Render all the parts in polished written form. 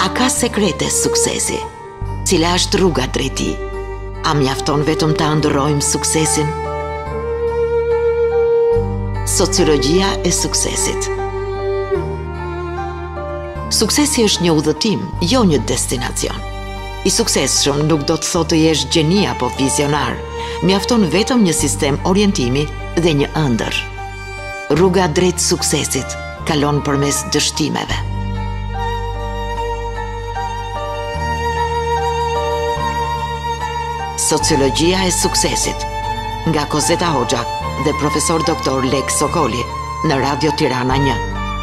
ka sekrete suksesi? Cila është rruga drejt tij? A mjafton vetëm ta ndërrojmë suksesin? Sociologjia e suksesit. Suksesi është një udhëtim, jo një destinacion. I suksesshëm nuk do të thotë të jesh gjeni apo vizionar, mjafton vetëm një sistem orientimi dhe një ëndër. Rruga drejt suksesit kalon përmes dështimeve. Sociologjia e suksesit nga Kozeta Hoxha dhe profesor doktor Lek Sokoli në Radio Tirana 1.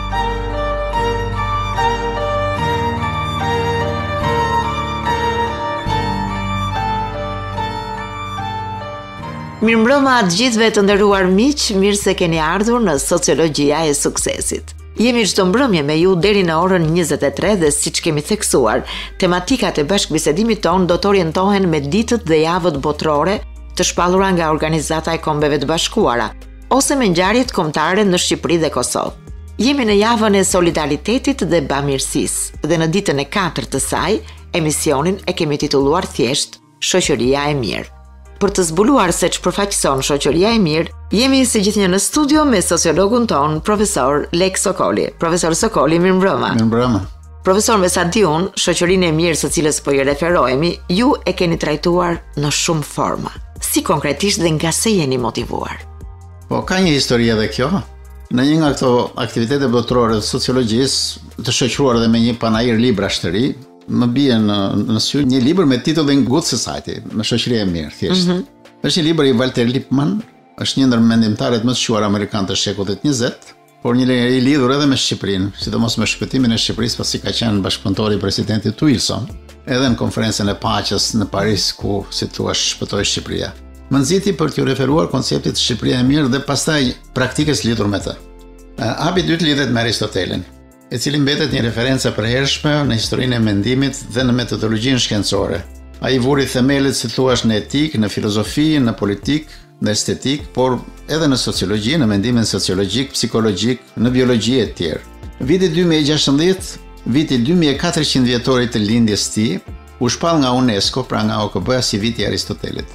Mirëmbrëma të gjithëve të nderuar miq, mirë se keni ardhur në Sociologjia e suksesit. Jemi çdo mbrëmje me ju deri në orën 23 dhe siç kemi theksuar, tematikat e bashkëbisedimit ton do të orientohen me ditët dhe javët botërore të shpallura nga Organizata e Kombeve të Bashkuara ose me ngjarjet kombëtare në Shqipëri dhe Kosovë. Jemi në javën e solidaritetit dhe bamirësisë dhe në ditën e 4 të saj, emisionin e kemi titulluar thjesht Shoqëria e mirë. Për të zbuluar se ç'përfaqëson shoqëria e mirë, jemi si gjithnjë në studio me sociologun ton, profesor Lek Sokoli. Profesor Sokoli, mirëmbrëma. Mirëmbrëma. Profesor, me sa di unë, shoqërinë e mirë së cilës po i referohemi, ju e keni trajtuar në shumë forma. Si konkretisht dhe nga se jeni motivuar? Po, ka një histori edhe kjo. Në një nga këto aktivitete botërore të sociologjisë, të shoqëruar edhe me një panajër librash të ri, më bie në sy një libër me titullin Good Society, në shoqëria e mirë, thjesht. Është një libër i Walter Lippmann, është një ndër mendimtarët më të shuar amerikanë të shekullit 20, por një i lidhur edhe me Shqipërinë, sidomos me shpëtimin e Shqipërisë pasi ka qenë bashkëpunëtor i presidentit Wilson, edhe në konferencën e paqes në Paris ku, si thua, shpëtoi Shqipëria. Më nxiti për t'ju referuar konceptit Shqipëria e mirë dhe pastaj praktikës lidhur me të. Hapi i dytë lidhet me Aristotelin, i cili mbetet një referencë e përhershme në historinë e mendimit dhe në metodologjinë shkencore. Ai vuri themelët, si thuaç, në etik, në filozofi, në politik, në estetik, por edhe në sociologji, në mendimin sociologjik, psikologjik, në biologji e tjerë. Viti 2016, viti 2400 vjetorit të lindjes tij, u shpall nga UNESCO, pra nga OKB, si viti i Aristotelit.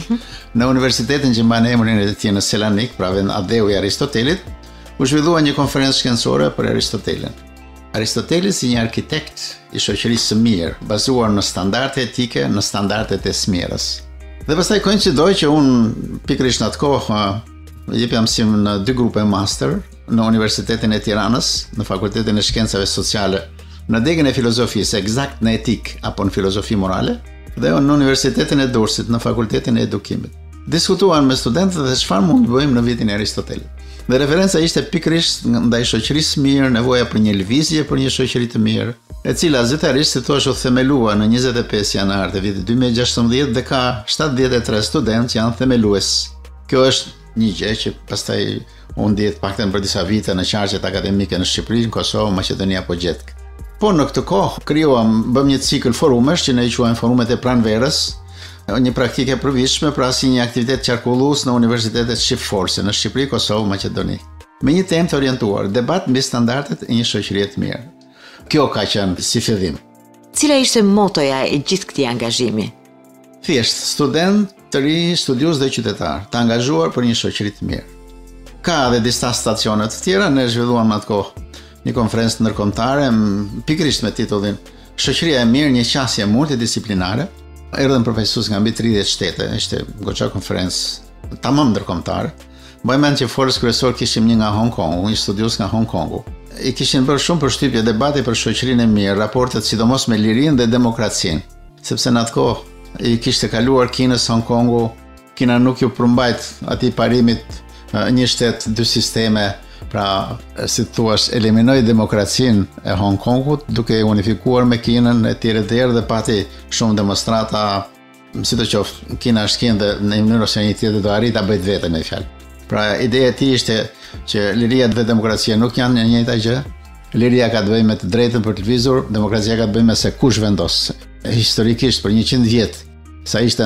Në universitetin që mban emrin e tij në Selanik, pra vend adheu i Aristotelit, u zhvillua një konferencë shkencore për Aristotelin. Aristoteli si një arkitekt i shoqërisë së mirë, bazuar në standarde etike, në standardet e smierës. Dhe pastaj koincidoi që unë pikërisht në atë kohë jepja mësim në 2 grupe master në Universitetin e Tiranës, në Fakultetin e Shkencave Sociale, në degën e filozofisë, eksakt në etik apo në filozofi morale, dhe në Universitetin e Durrësit, në Fakultetin e Edukimit. Diskutuan me studentët dhe çfarë mund të bëjmë në vitin e Aristotelit. Dhe referenca ishte pikërisht ndaj shoqërisë mirë, nevoja për një lëvizje për një shoqëri të mirë, e cila zyrtarisht, si thua, u themelua në 25 janar të vitit 2016 dhe ka 73 studentë që janë themelues. Kjo është një gjë që pastaj u ndihet paktën për disa vite në qarqet akademike në Shqipëri, në Kosovë, Maqedoni apo Gjetk. Po në këtë kohë bëm një cikël forumesh që ne i quajmë forumet e pranverës, një praktike e përvitshme, pra si një aktivitet qarkullues në universitetet shqipforse në Shqipëri, Kosovë, Maqedoni. Me një temë të orientuar, debat mbi standardet e një shoqërie të mirë. Kjo ka qenë si fillim. Cila ishte motoja e gjithë këtij angazhimi? Thjesht student të ri, studios dhe qytetar, të angazhuar për një shoqëri të mirë. Ka edhe disa stacione të tjera, ne zhvilluam atë kohë një konferencë ndërkombëtare pikërisht me titullin Shoqëria e mirë, një qasje multidisiplinare. Erdhën përfaqësues nga mbi 30 shtete, ishte goxha konferencë tamam ndërkombëtare. Mbaj mend që folës kryesor kishim një nga Hong Kongu, një studios nga Hong Kongu. I kishin bërë shumë përshtypje debate për shoqërinë e mirë, raportet sidomos me lirinë dhe demokracinë, sepse në atë kohë i kishte kaluar Kinës Hong Kongu, Kina nuk ju përmbajt atij parimit një shtet, 2 sisteme, pra si thua, eliminoi demokracinë e Hong Kongut duke unifikuar me Kinën e tjerë dhe pati shumë demonstrata, sidoqoftë Kina është Kinë dhe në mënyrë ose një tjetër do arrit ta bëjë vetë me fjalë. Pra ideja e tij ishte që liria dhe demokracia nuk janë një njëjta gjë. Liria ka të bëjë me të drejtën për të lëvizur, demokracia ka të bëjë me se kush vendos. Historikisht për 100 vjet, sa ishte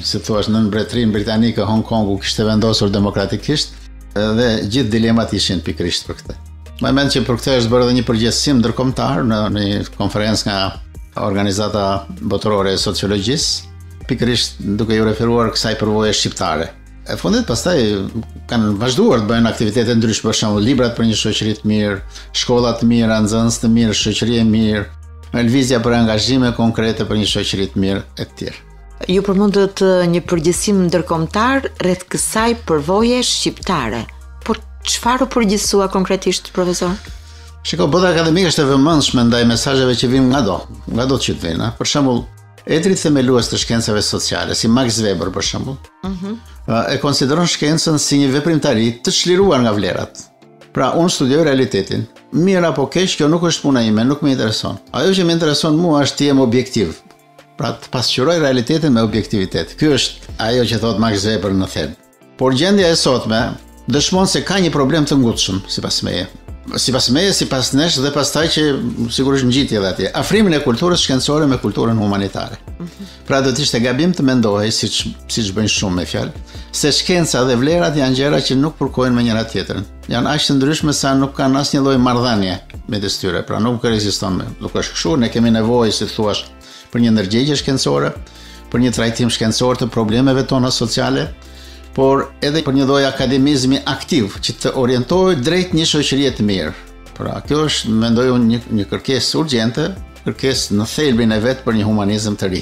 nën mbretërinë britanike, Hong Kongu kishte vendosur demokratikisht dhe gjithë dilemat ishin pikërisht për këtë. Më mend që për këtë është bërë edhe një përgjegjësim ndërkombëtar në një konferencë nga Organizata Botërore e Sociologjisë, pikërisht duke ju referuar kësaj përvoje shqiptare. E fundit pastaj kanë vazhduar të bëjnë aktivitete ndryshme, për shembull librat për një shoqëri të mirë, shkolla të mira, nxënës të mirë, shoqëri e mirë, lëvizja për angazhime konkrete për një shoqëri të mirë e të tjerë. Ju përmendët një përgjegjësim ndërkombëtar rreth kësaj përvoje shqiptare. Por çfarë u përgjegjësua konkretisht, profesor? Shiko, bota akademike është e vëmendshme ndaj mesazheve që vijnë nga do që të vinë. Për shembull, etri themelues të shkencave sociale, si Max Weber për shembull, e konsideron shkencën si një veprimtari të çliruar nga vlerat. Pra, unë studioj realitetin. Mirë apo keq, kjo nuk është puna ime, nuk më intereson. Ajo që më intereson mua është të jem objektiv. Pra, të pasqyroj realitetin me objektivitet. Ky është ajo që thot Max Weber në thelb. Por gjendja e sotme dëshmon se ka një problem të ngutshëm sipas meje. Sipas nesh dhe pastaj që sigurisht ngjitje edhe atje. Afrimin e kulturës shkencore me kulturën humanitare. Pra do të ishte gabim të mendohej, siç bëjnë shumë me fjalë, se shkenca dhe vlerat janë gjëra që nuk përkojnë me njëra tjetrën. Janë aq të ndryshme sa nuk kanë asnjë lloj marrëdhënie midis tyre. Pra nuk ekziston. Nuk është kështu, ne kemi nevojë, si thuaç, për një ndërgjegje shkencore, për një trajtim shkencor të problemeve tona sociale, por edhe për një lloj akademizmi aktiv që të orientohet drejt një shoqërie të mirë. Pra, kjo është, mendoj unë, një kërkesë urgjente, kërkesë në thelbin e vet për një humanizëm të ri.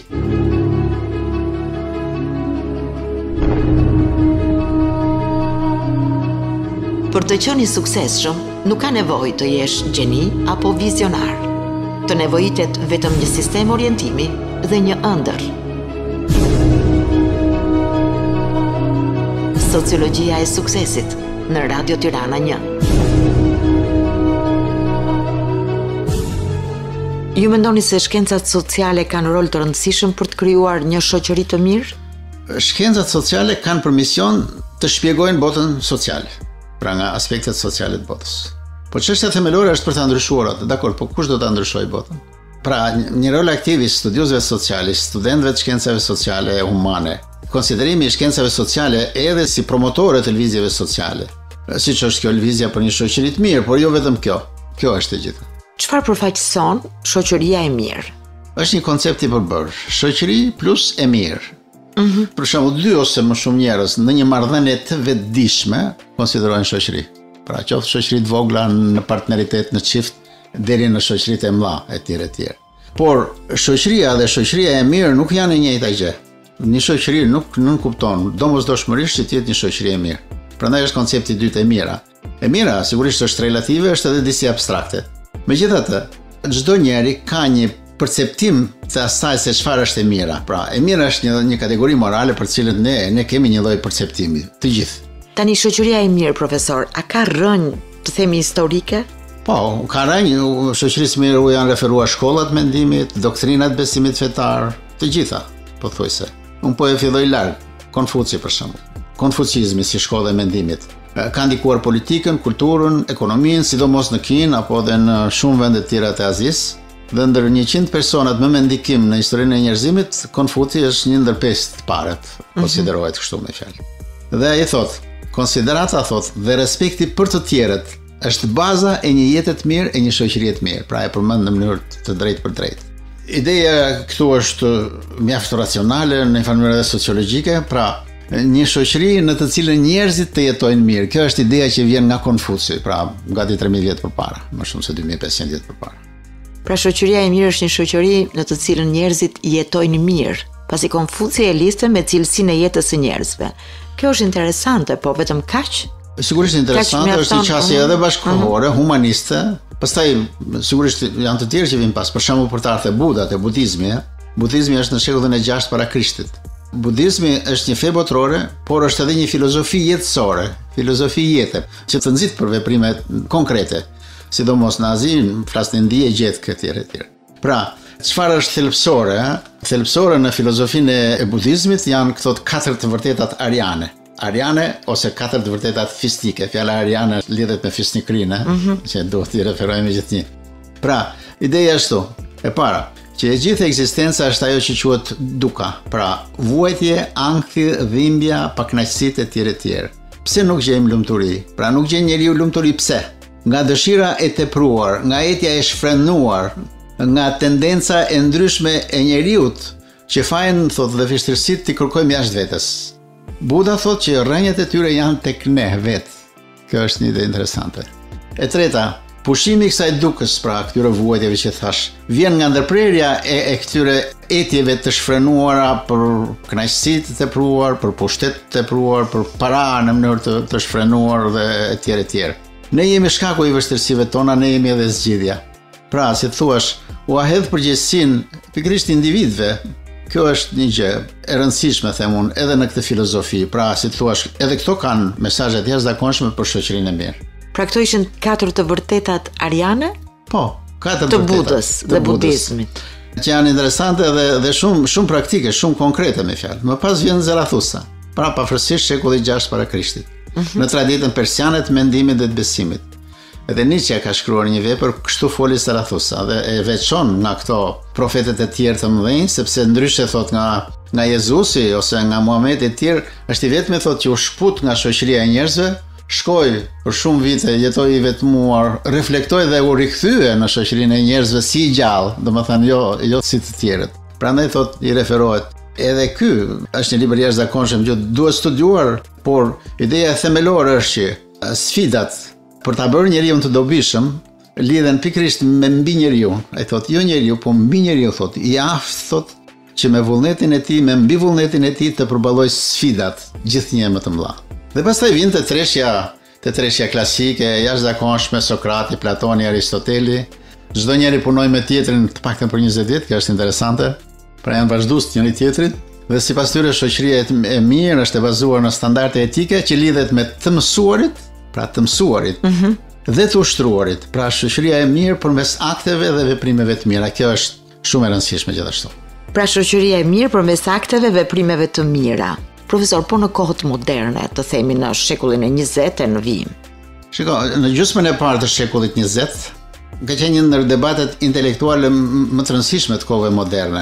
Për të qenë i suksesshëm, nuk ka nevojë të jesh gjeni apo vizionar. Të nevojitet vetëm një sistem orientimi dhe një ëndër. Sociologjia e suksesit në Radio Tirana 1. Ju mendoni se shkencat sociale kanë rol të rëndësishëm për të krijuar një shoqëri të mirë? Shkencat sociale kanë për mision të shpjegojnë botën sociale, pra nga aspektet sociale të botës. Po çështja themelore është për ta ndryshuar atë, dakor, po kush do ta ndryshojë botën? Pra, një rol aktiv i studiosëve sociale, studentëve të shkencave sociale e humane, konsiderimi i shkencave sociale edhe si promotore të lëvizjeve sociale. Siç është kjo lëvizja për një shoqëri të mirë, por jo vetëm kjo. Kjo është e gjitha. Çfarë përfaqëson shoqëria e mirë? Është një koncept i përbërë. Shoqëri plus e mirë. Për shembull, 2 ose më shumë njerëz në një marrëdhënie të vetëdijshme konsiderohen shoqëri. Pra, qoftë shoqëri të vogla në partneritet, në çift, deri në shoqëritë e mëdha etj. Por shoqëria dhe shoqëria e mirë nuk janë e njëjta gjë. Një shoqëri nuk kupton domosdoshmërisht që të jetë një shoqëri e mirë. Prandaj është koncepti i dytë e mira. E mira sigurisht është relative, është edhe disi abstrakte. Megjithatë, çdo njeri ka një perceptim të asaj se çfarë është e mira. Pra, e mira është një kategori morale për cilën ne kemi një lloj perceptimi, të gjithë. Tani shoqëria e mirë, profesor, a ka rënë, të themi, historike? Po, ka rënë, shoqërisë mirë u janë referuar shkollat mendimit, doktrinat besimit fetar, të gjitha, pothuajse. Unë po e filloj larg, Konfuci për shembull. Konfucizmi si shkolla e mendimit ka ndikuar politikën, kulturën, ekonominë, sidomos në Kinë apo edhe në shumë vende të tjera të Azisë. Dhe ndër 100 personat më me ndikim në historinë e njerëzimit, Konfuci është një ndër 5 të parët, konsiderohet kështu me fjalë. Dhe ai thot, konsiderata thot, dhe respekti për të tjerët është baza e një jete të mirë, e një shoqërie të mirë. Pra e përmend në mënyrë të drejtë për drejtë. Ideja këtu është mjaft racionale, në një mënyrë edhe sociologjike, pra një shoqëri në të cilën njerëzit të jetojnë mirë. Kjo është ideja që vjen nga Konfuci, pra gati 3000 vjet përpara, më shumë se 2500 vjet përpara. Pra shoqëria e mirë është një shoqëri në të cilën njerëzit jetojnë mirë, pasi Konfuci e liste me cilësinë e jetës së njerëzve. Kjo është interesante, po vetëm kaq? Sigurisht interesante, është një qasje edhe bashkëkohore, humaniste. Pastaj sigurisht janë të tjerë që vijnë pas, për shembull për të ardhur Buda te budizmi. Budizmi është në shekullin e 6 para Krishtit. Budizmi është një fe botërore, por është edhe një filozofi jetësore, filozofi jete, që të nxit për veprime konkrete, sidomos në Azi, flas në Indi, Egjet etj. Pra, çfarë është thelbësore? Thelbësore në filozofinë e budizmit janë këto 4 të vërtetat ariane. Ariane ose 4 të vërtetat fistike. Fjala ariane lidhet me fisnikrinë, që duhet t'i referojmë gjithnjë. Pra, ideja është e para, që e gjithë ekzistenca është ajo që quhet duka. Pra, vuajtje, ankthi, dhimbja, pakënaqësitë etj. Pse nuk gjejmë lumturi? Pra, nuk gjen njeriu lumturi pse? Nga dëshira e tepruar, nga etja e shfrenuar, nga tendenca e ndryshme e njeriut që fajnë, thot, dhe vështirësitë t'i kërkojmë jashtë vetes. Buda thot që rrënjët e tyre janë tek ne vetë. Kjo është një ide interesante. E treta, pushimi i kësaj dukës, pra këtyre vuajtjeve që thash, vjen nga ndërprerja e këtyre etjeve të shfrenuara për kënaqësi të tepruar, për pushtet të tepruar, për para në mënyrë të shfrenuar dhe etj. Ne jemi shkaku i vështirësive tona, ne jemi edhe zgjidhja. Pra, si të thuash, u ahedh përgjegjësinë pikërisht individëve. Kjo është një gjë e rëndësishme, them unë, edhe në këtë filozofi. Pra, si të thuash, edhe këto kanë mesazhe të jashtëzakonshme për shoqërinë e mirë. Pra këto ishin 4 të vërtetat ariane? Po, 4 të Budës dhe budizmit. Që janë interesante dhe shumë praktike, shumë konkrete me fjalë. Më pas vjen Zarathusa, pra pavarësisht shekullit 6 para Krishtit. Në traditën persiane të mendimit dhe të besimit. Edhe Nietzsche ka shkruar një vepër, kështu foli Zarathusa, dhe e veçon nga këto profetet e tjerë të mëdhenj, sepse ndryshe thot nga Jezusi ose nga Muhamedi e tjerë, është i vetmi thot që u shkput nga shoqëria e njerëzve, shkoi për shumë vite, jetoi i vetmuar, reflektoi dhe u rikthye në shoqërinë e njerëzve si i gjallë, domethënë jo si të tjerët. Prandaj thot i referohet. Edhe ky është një libër i jashtëzakonshëm që duhet studiuar, por ideja themelore është që sfidat për ta bërë njeriu të dobishëm lidhen pikërisht me mbi njeriu. Ai thot jo njeriu, po mbi njeriu thot. I aftë thot që me vullnetin e tij, me mbi vullnetin e tij të përballoj sfidat gjithnjë më të mëdha. Dhe pastaj vjen te treshja klasike, jashtëzakonshme, Sokrati, Platoni, Aristoteli. Çdo njeri punoi me tjetrin të paktën për 20 vjet, kjo është interesante. Pra janë vazhdues njëri tjetrit. Dhe sipas tyre shoqëria e mirë është e bazuar në standarde etike që lidhet me të mësuarit, pra të mësuarit, dhe të ushtruarit. Pra shoqëria e mirë përmes akteve dhe veprimeve të mira. Kjo është shumë e rëndësishme gjithashtu. Pra shoqëria e mirë përmes akteve dhe veprimeve të mira. Profesor, po në kohët moderne, të themi në shekullin e 20 e në vijim. Shiko, në gjysmën e parë të shekullit 20, ka qenë një ndër debatet intelektuale më të rëndësishme të kohëve moderne.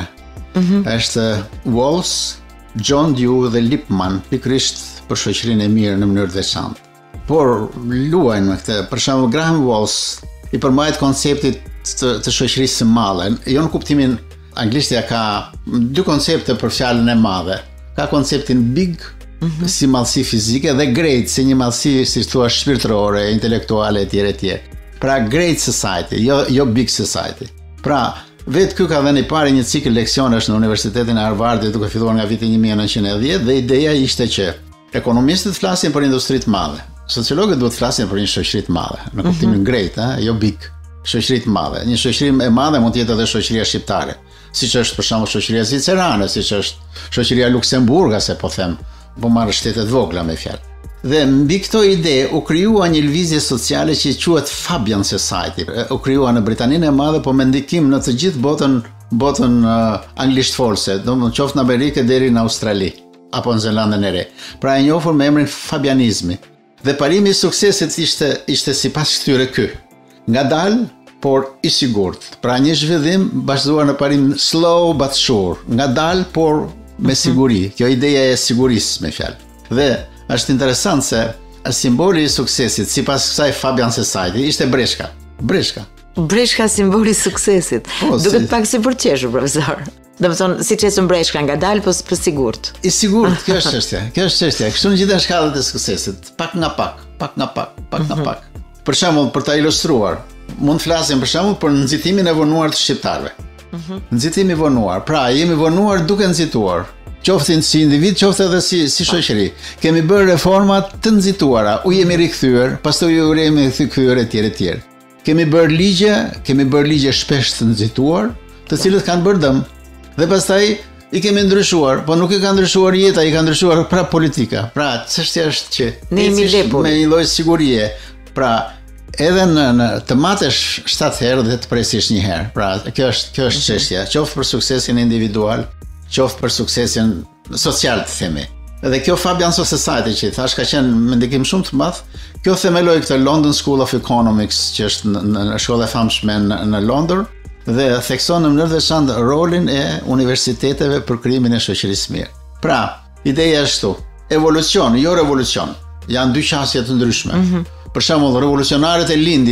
Është Rawls, John Dewey dhe Lippmann, pikërisht për shoqërinë e mirë në mënyrë të veçantë. Por luajnë me këtë, për shembull Graham Walls i përmbajt konceptit të shoqërisë së madhe. Jo në kuptimin anglishtja ka 2 koncepte për fjalën e madhe. Ka konceptin big si madhësi fizike dhe great si një madhësi, si thua, shpirtërore, intelektuale etj. Pra great society, jo big society. Pra vetë ky ka dhënë i pari një cikël leksionesh në Universitetin e Harvardit duke filluar nga viti 1910 dhe ideja ishte që ekonomistët flasin për industri të madhe. Sociologët duhet flasin për një shoqëri të madhe, në kuptimin great, jo big, shoqëri të madhe. Një shoqëri e madhe mund të jetë edhe shoqëria shqiptare, siç është për shembull shoqëria zvicerane, siç është shoqëria Luksemburgase, po them, po marrë shtetet vogla me fjalë. Dhe mbi këto ide u krijua një lëvizje sociale që quhet Fabian Society. U krijua në Britaninë e Madhe, po me ndikim në të gjithë botën anglisht folse, domethënë qoftë në Amerikë deri në Australi apo në Zelandën e Re. Pra e njohur me emrin fabianizmi. Dhe parimi i suksesit ishte sipas këtyre ky. Ngadalë, por i sigurt. Pra një zhvillim bazuar në parim slow but sure. Ngadalë, por me siguri. Kjo ideja e sigurisë me fjalë. Dhe është interesant se simboli i suksesit sipas kësaj Fabian Society ishte breshka. Breshka simboli i suksesit. Duket pak si për qeshur, profesor. Domethënë siç e breshka ngadalë, po për sigurt. I sigurt, kjo është çështja. Kështu në gjitha shkallët e suksesit, pak nga pak. Për shembull, për ta ilustruar, mund të flasim për shembull për nxitimin e vonuar të shqiptarëve. Nxitimi i vonuar, pra jemi vonuar duke nxituar. Qoftë si individ, qoftë edhe si shoqëri. Kemi bërë reforma të nxituara, u jemi rikthyer, pastaj u jemi rikthyer etj. Kemi bërë ligje shpesh të nxituar, të cilët kanë bërë dëm. Dhe pastaj i kemi ndryshuar, po nuk i ka ndryshuar jeta, i ka ndryshuar pra politika. Pra çështja është që ne jemi lepur me një lloj sigurie. Pra edhe në të matesh 7 herë dhe të presish një herë. Pra kjo është çështja, qoftë për suksesin individual, qoftë për suksesin social të themi. Dhe kjo Fabian Society që thash ka qenë me ndikim shumë të madh. Kjo themeloi këtë London School of Economics, që është në shkollë e famshme në Londër, dhe thekson në mënyrë të veçantë rolin e universiteteve për krijimin e shoqërisë mirë. Pra, ideja është këtu, evolucion, jo revolucion. Janë 2 qasje të ndryshme. Për shembull, revolucionarët e lindjes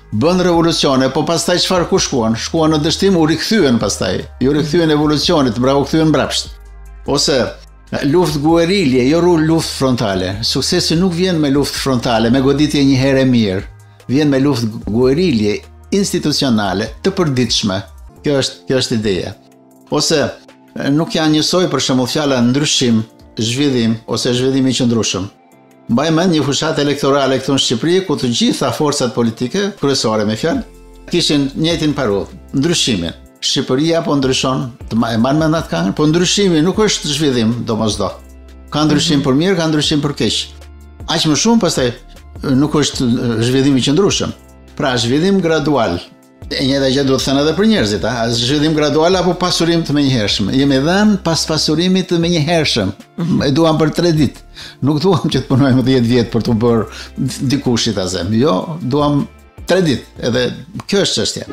bën revolucione, po pastaj çfarë ku shkuan? Shkuan në dështim, u rikthyen pastaj. Ju rikthyen evolucionit, u kthyen mbrapsht. Ose luftë guerilje, jo luftë frontale. Suksesi nuk vjen me luftë frontale, me goditje një herë mirë. Vjen me luftë guerilje institucionale të përditshme. Kjo është ideja. Ose nuk janë njësoj për shembull fjala ndryshim, zhvillim ose zhvillim i qëndrueshëm. Mbaj mend një fushat elektorale këtu në Shqipëri ku të gjitha forcat politike kryesore me fjalë kishin njëjtin parollë, ndryshimin. Shqipëria po ndryshon, e mban mend atë këngën, po ndryshimi nuk është zhvillim domosdo. Ka ndryshim për mirë, ka ndryshim për keq. Aq më shumë pastaj nuk është zhvillim i qëndrueshëm. Pra zhvillim gradual. E njëjta gjë duhet të thënë edhe për njerëzit, a zhvillim gradual apo pasurim të menjëhershëm. Jemi dhënë pas pasurimit të menjëhershëm. E duam për 3 ditë. Nuk duam që të punojmë 10 vjet për të bërë dikushit azem. Jo, duam 3 ditë. Edhe kjo është çështja.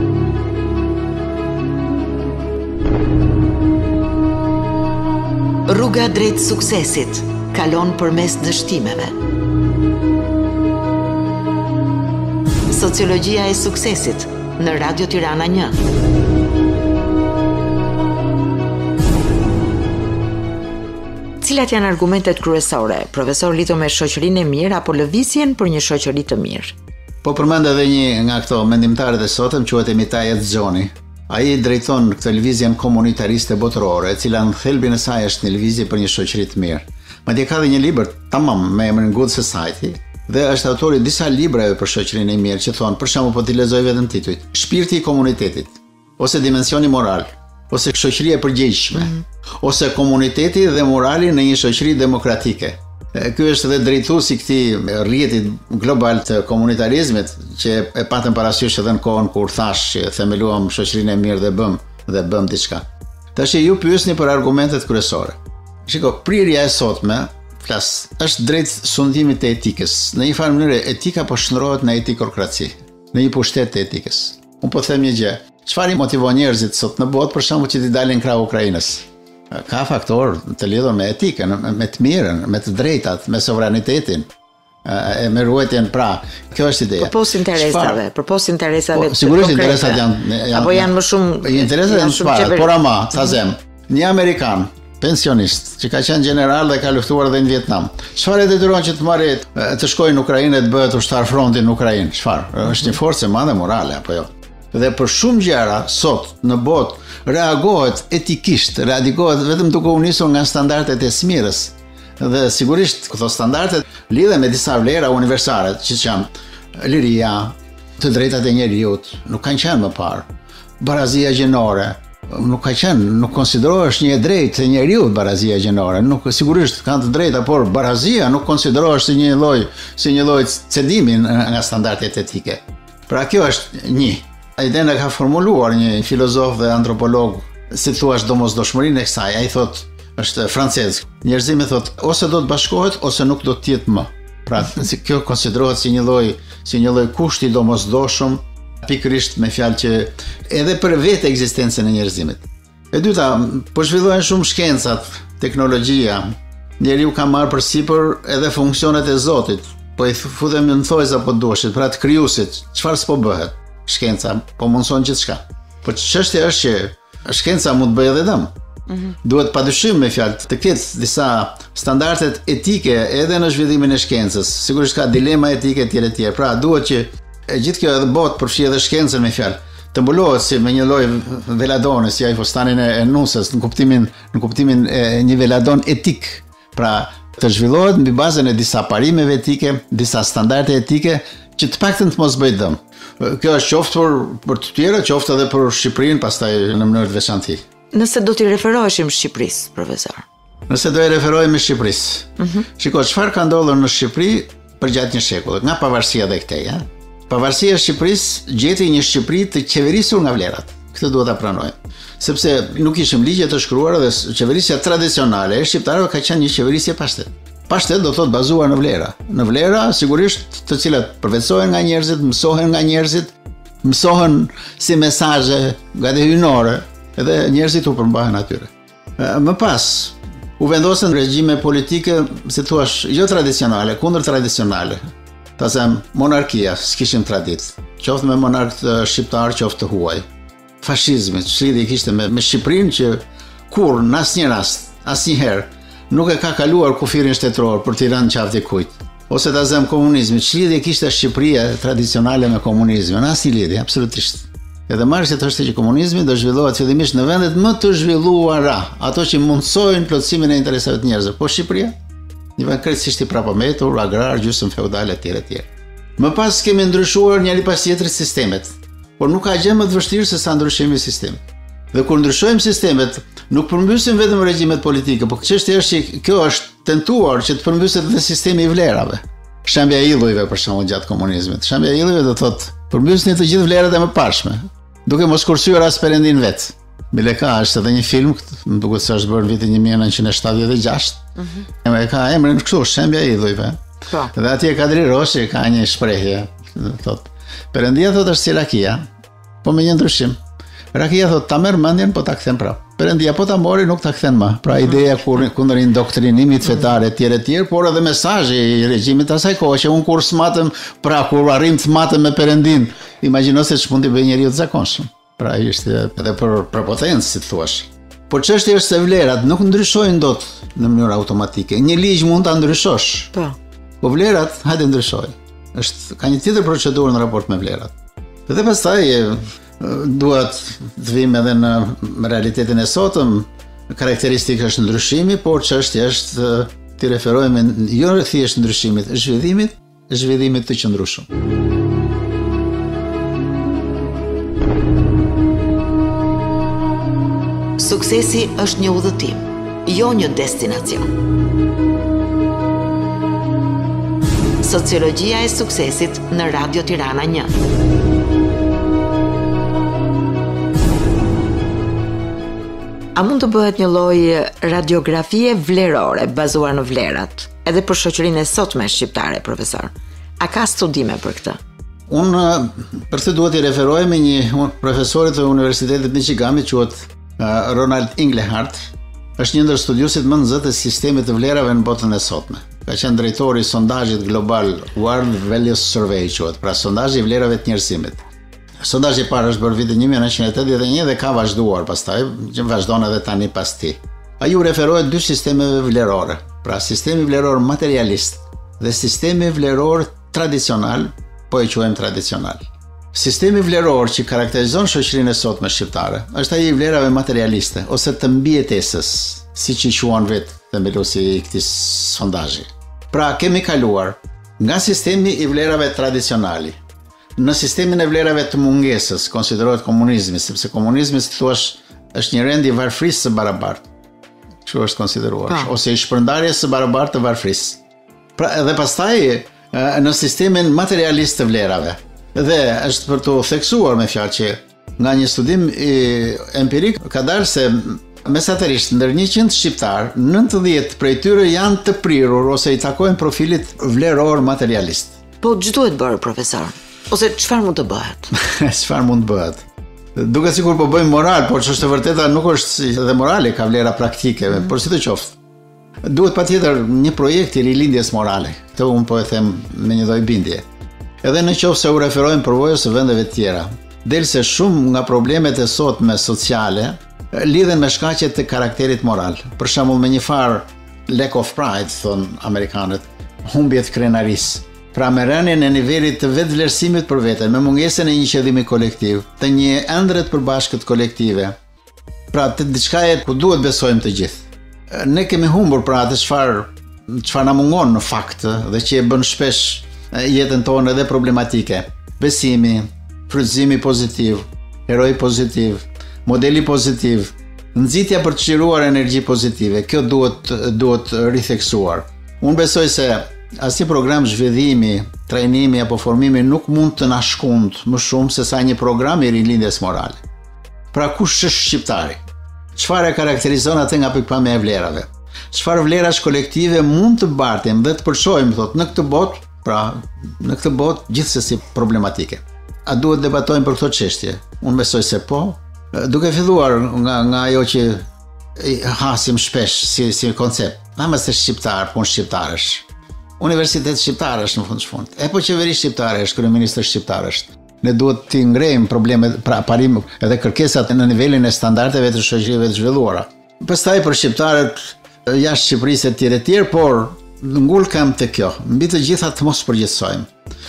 Rruga drejt suksesit kalon përmes dështimeve. Sociologjia e suksesit në Radio Tirana 1. Cilat janë argumentet kryesore, profesor, lidhur me shoqërinë e mirë apo lëvizjen për një shoqëri të mirë? Po përmend edhe një nga këto mendimtarët e sotëm, quhet Emitaj Edzoni. Ai drejton këtë lëvizjen komunitariste botërore, e cila në thelbin e saj është një lëvizje për një shoqëri të mirë. Madje ka dhe një libër tamam me emrin Good Society, dhe është autori disa librave për shoqërinë e mirë që thonë, për shembull, po t'i lexoj vetëm titujt: Shpirti i komunitetit, ose dimensioni moral, ose shoqëria e përgjegjshme, ose komuniteti dhe morali në një shoqëri demokratike. Ky është edhe drejtuesi i këtij rrjeti global të komunitarizmit që e patëm parasysh edhe në kohën kur thash që themeluam shoqërinë e mirë dhe bëm diçka. Tash ju pyesni për argumentet kryesore. Shiko, prirja e sotme është drejt sundimit të etikës. Në një farë mënyrë etika po shndrohet në etikokraci, në një pushtet të etikës. Unë po them një gjë. Çfarë i motivon njerëzit sot në botë për shembull që t'i dalin krah Ukrainës? Ka faktor të lidhur me etikën, me të mirën, me të drejtat, me sovranitetin, me ruajtjen. Pra, kjo është ideja. Për pos interesave. Sigurisht interesat janë apo janë më shumë interesat janë çfarë? Por ama, ta them, një amerikan pensionist që ka qenë general dhe ka luftuar edhe në Vietnam. Çfarë e detyron që të marrë të shkojë në Ukrainë të bëhet ushtar fronti në Ukrainë? Çfarë? Është një forcë e madhe morale apo jo? Dhe për shumë gjëra sot në botë reagohet etikisht, reagohet vetëm duke u nisur nga standardet e smirës. Dhe sigurisht këto standardet lidhen me disa vlera universale, që janë liria, të drejtat e njerëzit, nuk kanë qenë më parë. Barazia gjinore, nuk konsiderohesh një drejtë e njeriu barazia gjinore. Nuk sigurisht kanë të drejta, por barazia nuk konsiderohesh si një lloj cedimi nga standardet etike. Pra kjo është një. Idenë ka formuluar një filozof dhe antropolog, si thuash, domosdoshmërinë e kësaj. Ai thotë, është francez. Njerëzimi thotë, ose do të bashkohet ose nuk do të jetë më. Pra, kjo konsiderohet si një lloj kushti domosdoshëm, pikërisht me fjalë që edhe për vetë ekzistencën e njerëzimit. E dyta, po zhvillohen shumë shkencat, teknologjia. Njeriu ka marrë përsipër edhe funksionet e Zotit. Po i futemi në thojza po duheshit, pra të krijuesit. Çfarë s'po bëhet? Shkenca po mundson gjithçka. Po çështja është që shkenca mund të bëjë edhe dëm. Duhet padyshim me fjalë të ketë disa standardet etike edhe në zhvillimin e shkencës. Sigurisht ka dilema etike etj. Pra duhet që gjithë kjo edhe botë përfshi edhe shkencën me fjalë të mbulohet si me një lloj veladone, si ai fustanin e nusës, në kuptimin e një veladon etik. Pra të zhvillohet mbi bazën e disa parimeve etike, disa standarde etike që të paktën të mos bëjë dëm. Kjo është qoftë për të tjera, qoftë edhe për Shqipërinë, pastaj në mënyrë të veçantë. Nëse do t'i referoheshim Shqipërisë, profesor. Nëse do i referohemi Shqipërisë. Shiko, çfarë ka ndodhur në Shqipëri përgjatë një shekulli, nga pavarësia dhe këtej, Pavarësia e Shqipërisë gjeti një Shqipëri të qeverisur nga vlerat. Këtë duhet ta pranojmë. Sepse nuk ishim ligje të shkruara dhe qeverisja tradicionale e shqiptarëve ka qenë një qeverisje pashtet. Pashtet do thotë bazuar në vlera. Në vlera sigurisht të cilat përvetësohen nga njerëzit, mësohen nga njerëzit, mësohen si mesazhe nga dhe hyjnore, edhe njerëzit u përmbahen atyre. Më pas u vendosen regjime politike, si thuash, jo tradicionale, kundër tradicionale. Ta them, monarkia, s'kishim traditë. qoftë me monarkët shqiptar, qoftë të huaj. Fashizmi, çlidhje kishte me Shqipërinë që kur në asnjë rast, asnjëherë nuk e ka kaluar kufirin shtetëror për t'i rënë qaftë kujt. Ose ta zëm komunizmi, çlidhje kishte Shqipëria tradicionale me komunizmin, asnjë lidhje, absolutisht. Edhe marrësit është që komunizmi do zhvillohet fillimisht në vendet më të zhvilluara, ato që mundsojnë plotësimin e interesave të njerëzve. Po Shqipëria, një vend krejtësisht i prapametur, agrar, gjysmë feudale etj. Më pas kemi ndryshuar njëri pas tjetrit sistemet, por nuk ka gjë më të vështirë se sa ndryshimi i sistemit. Dhe kur ndryshojmë sistemet, nuk përmbysim vetëm regjimet politike, por çështja është që kjo është tentuar që të përmbyset edhe sistemi i vlerave. Shembja e illujve për shembull gjatë komunizmit. Shembja e illujve do thotë përmbysni të gjithë vlerat e mëparshme, duke mos kursyer as Perëndin vet. Mileka është edhe një film, më duket se është bërë në vitin 1976. E ka emrin kështu, Shembja e illujve. Dhe atje Kadri Roshi ka një shprehje, thotë, Perëndia thotë është si rakia, po me një ndryshim. Rakia thotë ta merr mendjen, po ta kthen prap. Perëndia po ta mori, nuk ta kthen më. Pra ideja kundër indoktrinimit fetar etj, por edhe mesazhi i regjimit asaj kohe që un kur smatëm, pra kur arrim të smatëm me Perëndin, imagjino se ç'mund të bëjë njeriu të zakonshëm. Pra ishte edhe për potencë, si thua. Por çështja është se vlerat nuk ndryshojnë dot në mënyrë automatike. Një ligj mund ta ndryshosh. Po vlerat hajde ndryshojnë. Ka një tjetër procedurë në raport me vlerat. Dhe pastaj duhet të vim edhe në realitetin e sotëm, karakteristika është ndryshimi, por çështja është të referohemi jo thjesht ndryshimit, zhvillimit të qëndrueshëm. Suksesi është një udhëtim, jo një destinacion. Sociologjia e suksesit në Radio Tirana 1. A mund të bëhet një lloj radiografie vlerore bazuar në vlerat, edhe për shoqërinë e sotme shqiptare, profesor? A ka studime për këtë? Unë për këtë duhet i referohemi një profesorit të Universitetit Michigami, quhet Ronald Inglehart, është një ndër studiuesit më të zëtë të sistemit të vlerave në botën e sotme. Ka qenë drejtori i sondazhit global World Values Survey, quhet, pra sondazhi i vlerave të njerëzimit. Sondazhi i parë është bërë vitin 1981 dhe ka vazhduar pastaj, që vazhdon edhe tani pas tij. Ai u referohet dy sistemeve vlerore, pra sistemi vleror materialist dhe sistemi vleror tradicional, po e quajmë tradicional. Sistemi vleror që karakterizon shoqërinë e sotme shqiptare është ai i vlerave materialiste ose të mbijetesës, siç i quajnë vetë themeluesi i këtij sondazhi. Pra kemi kaluar nga sistemi i vlerave tradicionali në sistemin e vlerave të mungesës, konsiderohet komunizmi, sepse komunizmi, si thua, është një rend i varfrisë së barabartë. Kështu është konsideruar, ose i shpërndarjes së barabartë të varfrisë. Pra edhe pastaj në sistemin materialist të vlerave. Dhe është për të theksuar me fjalë që nga një studim empirik ka dalë se mesatërisht ndër 100 shqiptar, 90 prej tyre janë të prirur ose i takojnë profilit vleror materialist. Po ç'duhet bërë, profesor? Ose çfarë mund të bëhet? Çfarë mund të bëhet? Duket sikur po bëjmë moral, por ç'është e vërteta nuk është edhe morale, ka vlera praktike, por si të qoftë. Duhet patjetër një projekt i rilindjes morale. Këtë unë po e them me një lloj bindje. Edhe në qoftë se u referojmë përvojës së vendeve të tjera, del se shumë nga problemet e sotme sociale lidhen me shkaqe të karakterit moral. Për shembull, me një farë lack of pride, thon amerikanët, humbje të krenarisë. Pra me rënien e nivelit të vetvlerësimit për veten, me mungesën e një qëllimi kolektiv, të një ëndre të përbashkët kolektive. Pra të diçka ku duhet besojmë të gjithë. Ne kemi humbur pra atë çfarë na mungon në fakt dhe që e bën shpesh jetën tonë edhe problematike. Besimi, frymëzimi pozitiv, heroi pozitiv, modeli pozitiv, nxitja për të çliruar energji pozitive. Kjo duhet ritheksuar. Unë besoj se asnjë program zhvillimi, trajnimi apo formimi nuk mund të na shkund më shumë se sa një program i rilindjes morale. Pra kush është shqiptari? Çfarë e karakterizon atë nga pikpamja e vlerave? Çfarë vlerash kolektive mund të bartim dhe të përshojmë thotë në këtë botë, pra në këtë botë gjithsesi problematike. A duhet debatojmë për këto çështje? Unë besoj se po, duke filluar nga ajo që hasim shpesh si koncept. Namës të shqiptar, punë shqiptarësh. Universitet shqiptar është në fund. Po qeveri shqiptare është, kryeministër shqiptar është. Ne duhet të ngrejmë problemet, pra parim edhe kërkesat në nivelin e standardeve të shoqërive të zhvilluara. Pastaj për shqiptarët jashtë Shqipërisë e tjerë, por ngull kam të kjo, mbi të gjitha të mos përgjithsojmë.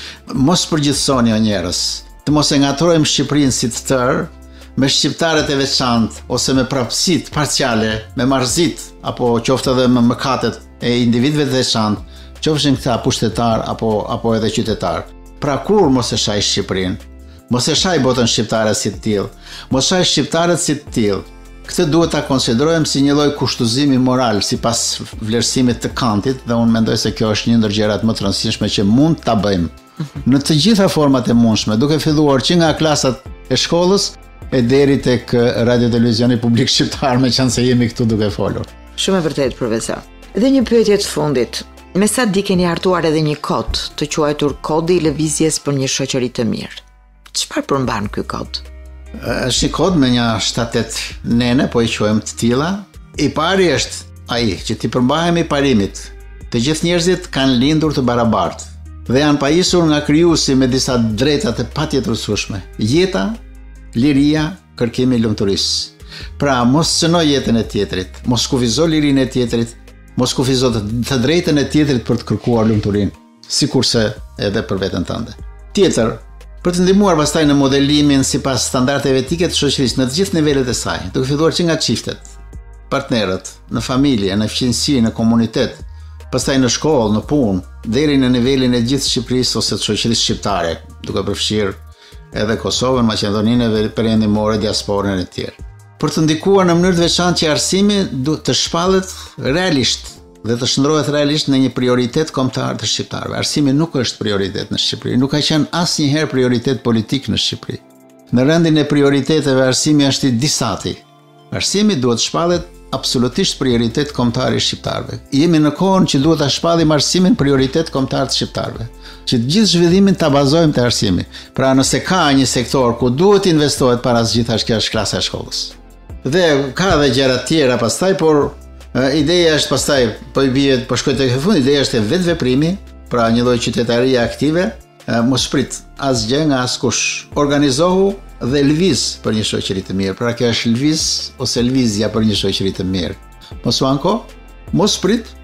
Mos përgjithsoni o njerëz, të mos e ngatrojmë Shqipërinë si të tërë me shqiptarët e veçantë ose me prapësit parciale, me marrëzit apo qoftë edhe me mëkatet e individëve të veçantë, qofshin këta pushtetar apo edhe qytetar. Pra kur mos e shaj Shqipërinë, mos e shaj botën shqiptare si të tillë, mos shaj shqiptarët si të tillë. Këtë duhet ta konsiderojmë si një lloj kushtuzimi moral sipas vlerësimit të Kantit, dhe unë mendoj se kjo është një ndër gjërat më të rëndësishme që mund ta bëjmë në të gjitha format e mundshme, duke filluar që nga klasat e shkollës e deri tek radio televizioni publik shqiptar, meqense jemi këtu duke folur. Shumë e vërtetë, profesor. Dhe një pyetje të fundit. Me sa di keni hartuar edhe një kod të quajtur Kodi i Lëvizjes për një shoqëri të mirë. Çfarë përmban ky kod? Është një kod me një 7-8 nene, po i quajmë të tilla. I pari është ai që ti përmbahemi parimit. Të gjithë njerëzit kanë lindur të barabartë dhe janë pajisur nga krijuesi me disa drejta të patjetërsueshme. Jeta, liria, kërkimi i lumturisë. Pra mos cënoj jetën e tjetrit, mos kufizo lirinë e tjetrit, mos kufizo të drejtën e tjetrit për të kërkuar lumturinë, sikurse edhe për veten tënde. Tjetër, për të ndihmuar pastaj në modelimin sipas standardeve etike të shoqërisë në të gjithë nivelet e saj, duke filluar që nga çiftet, partnerët, në familje, në fqinësi, në komunitet, pastaj në shkollë, në punë, deri në nivelin e gjithë Shqipërisë ose të shoqërisë shqiptare, duke përfshirë edhe Kosovën, Maqedoninë, perëndimore, diasporën e tjerë. Për të ndikuar në mënyrë të veçantë që arsimi duhet të shpallet realisht dhe të shndrohet realisht në një prioritet kombëtar të shqiptarëve. Arsimi nuk është prioritet në Shqipëri, nuk ka qenë asnjëherë prioritet politik në Shqipëri. Në rendin e prioriteteve arsimi është i disati. Arsimi duhet shpallet absolutisht prioritet kombëtar i shqiptarëve. Jemi në kohën që duhet ta shpallim arsimin prioritet kombëtar të shqiptarëve, që të gjithë zhvillimin ta bazojmë te arsimi. Pra nëse ka një sektor ku duhet investohet para së gjithash, kjo është klasa e shkollës. Dhe ka dhe gjëra tjera pastaj, por ideja është pastaj, po i bie, po shkoj tek e fundi, ideja është vetveprimi, pra një lloj qytetarie aktive, mos prit asgjë nga askush. Organizohu dhe lviz për një shoqëri të mirë. Pra kjo është lviz ose lvizja për një shoqëri të mirë. Mos u anko, mos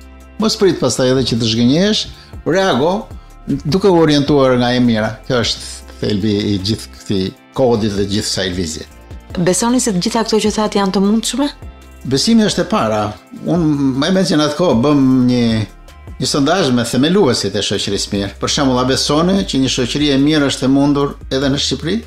prit pastaj edhe që të zhgënjesh, reago duke u orientuar nga e mira. Kjo është thelbi i gjithë këtij kodit dhe gjithë kësaj lvizje. Besoni se të gjitha këto që thatë janë të mundshme? Besimi është e para. Unë më mendoj atë kohë bëm një sondazh me themeluesit e shoqërisë mirë. Për shembull, a besoni që një shoqëri e mirë është e mundur edhe në Shqipëri?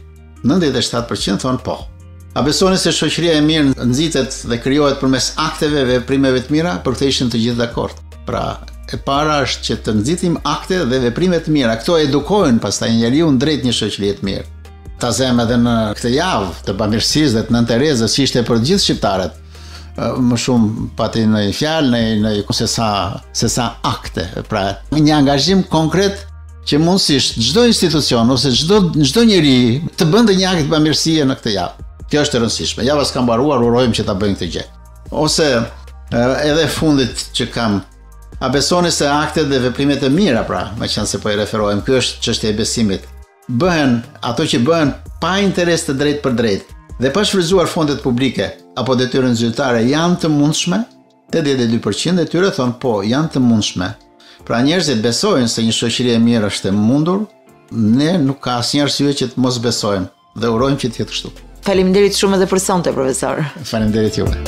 97% thonë po. A besoni se shoqëria e mirë nxitet dhe krijohet përmes akteve, veprimeve të mira? Për këtë ishin të gjithë dakord. Pra, e para është që të nxitim akte dhe veprime të mira. Këto edukojnë pastaj njeriu drejt një shoqërie të mirë. Ta them edhe në këtë javë të bamirësisë dhe të Nën Terezës, që ishte për të gjithë shqiptarët, më shumë pati në fjalë, në se sa akte, pra një angazhim konkret që mundësisht çdo institucion ose çdo njeri të bënte një akt bamirësie në këtë javë. Kjo është e rëndësishme. Java s'ka mbaruar, urojmë që ta bëjmë këtë gjë. Ose edhe fundit që kam, a besoni se aktet dhe veprimet e mira, pra, meqense po i referohem, kjo është çështja e besimit. Bëhen ato që bëhen pa interes të drejtë për drejtë dhe pa shfrytzuar fondet publike apo detyrën zyrtare janë të mundshme, 82% e tyre thonë po, janë të mundshme. Pra njerëzit besojnë se një shoqëri e mirë është e mundur, ne nuk ka asnjë arsye që të mos besojmë dhe urojmë që të jetë kështu. Faleminderit shumë edhe për sonte, profesor. Faleminderit juve.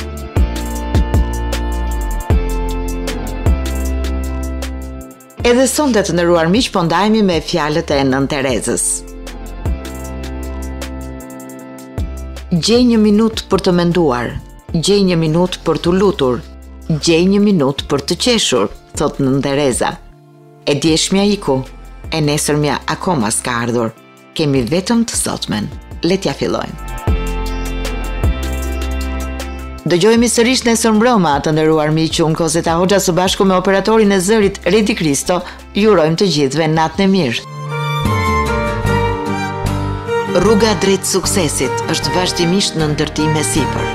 Edhe sonte të nderuar miq, po ndajemi me fjalët e Nën Terezës. Gjej një minutë për të menduar, gjej një minutë për të lutur, gjej një minutë për të qeshur, thot Nën Tereza. E djeshmja iku, e nesërmja akoma s'ka ardhur. Kemi vetëm të sotmen. Le t'ja fillojmë. Dëgjojmë sërish nesër mbrëma, të nderuar miq, unë Kozeta Hoxha së bashku me operatorin e zërit Redi Kristo, ju urojmë të gjithëve natën e mirë. Rruga drejt suksesit është vazhdimisht në ndërtim e sipër.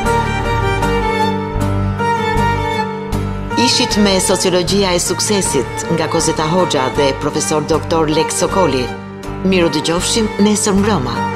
Ishit me Sociologjia e suksesit nga Kozeta Hoxha dhe profesor doktor Lek Sokoli. Miru dëgjofshim nesër mbrëma.